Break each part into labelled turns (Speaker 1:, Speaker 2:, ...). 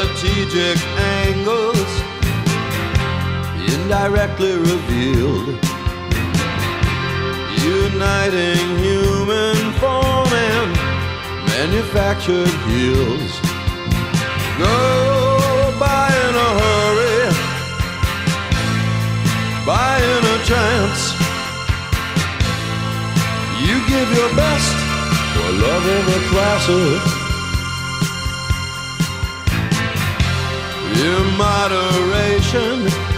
Speaker 1: strategic angles indirectly revealed, uniting human form and manufactured heels. Go buy in a hurry, buy in a trance. You give your best for love of a classic. Immoderation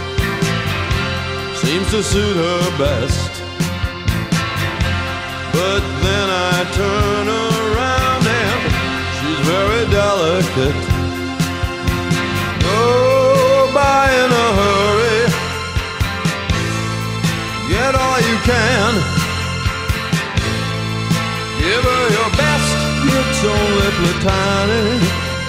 Speaker 1: seems to suit her best, but then I turn around and she's very delicate. Go buy in a hurry, get all you can. Give her your best, it's only platonic.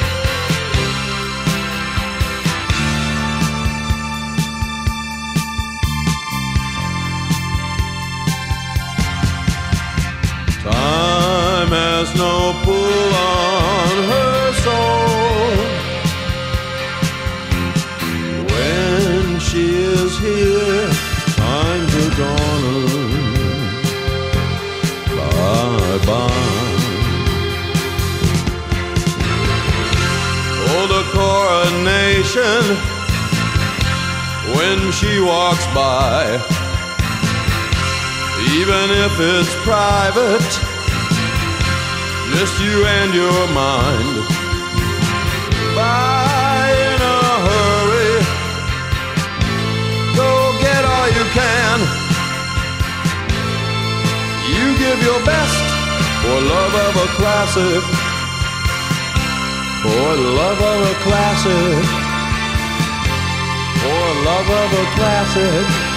Speaker 1: Time has no pull on her soul. When she is here, time's a goner. Bye-bye. Oh, the coronation, when she walks by, even if it's private, just you and your mind. Buy in a hurry, go get all you can. You give your best for love of a classic, for love of a classic, for love of a classic.